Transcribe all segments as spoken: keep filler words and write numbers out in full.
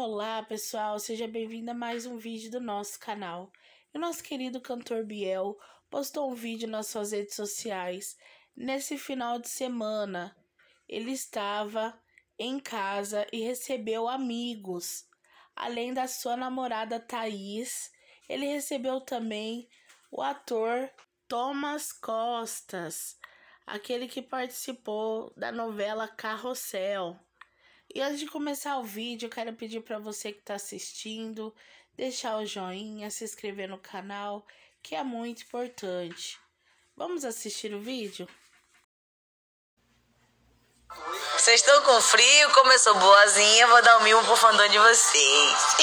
Olá pessoal, seja bem-vindo a mais um vídeo do nosso canal. O nosso querido cantor Biel postou um vídeo nas suas redes sociais. Nesse final de semana, ele estava em casa e recebeu amigos. Além da sua namorada Thaís, ele recebeu também o ator Thomas Costas, aquele que participou da novela Carrossel. E antes de começar o vídeo, eu quero pedir para você que está assistindo, deixar o joinha, se inscrever no canal, que é muito importante. Vamos assistir o vídeo? Vocês estão com frio? Como eu sou boazinha, vou dar um mimo pro fandom de vocês.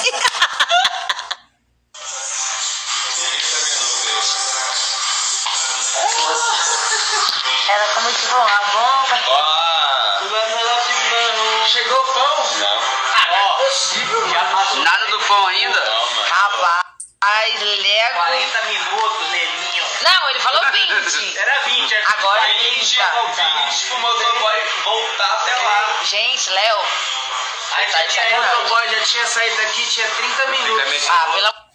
Ela tá muito bom, a bomba. Chegou o pão? Não. Ah, não é possível. Já passou. Nada do pão ainda? Não, mano. Rapaz, Lego. quarenta minutos, Lelinho. Não, ele falou vinte. Era vinte. Agora é vinte, trinta. vinte pro motoboy voltar até lá. Gente, Léo. Aí tá de tinha, sacanagem. o motoboy já tinha saído daqui, tinha trinta minutos. Ah, pelo amor